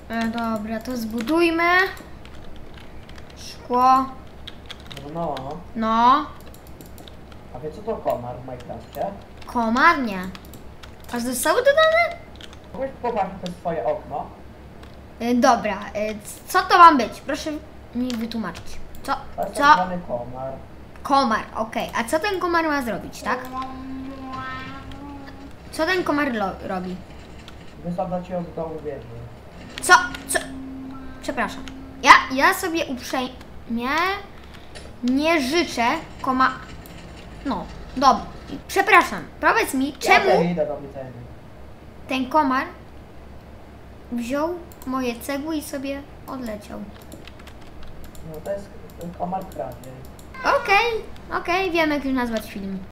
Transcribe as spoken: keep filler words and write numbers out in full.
E, dobra, to zbudujmy. Szkło. No. No. A wie co to komar w Minecrafcie? Komar? Nie. A zostały dodane? Mogłeś popatrzeć przez swoje okno? E, dobra, e, co to ma być? Proszę mi wytłumaczyć. Co? To jest Co? tak zwany komar. Komar, okej. A co ten komar ma zrobić, tak? Co ten komar lo- robi? Wysadza cię z dołu wieży. Co? Co? Przepraszam. Ja, ja sobie uprzejmie nie życzę koma... No, dobra. Przepraszam. Powiedz mi, Ja czemu też idę do widzenia. ten komar wziął moje cegły i sobie odleciał? No to jest komar kradzie. Okej, okej, wiem jak już nazwać film.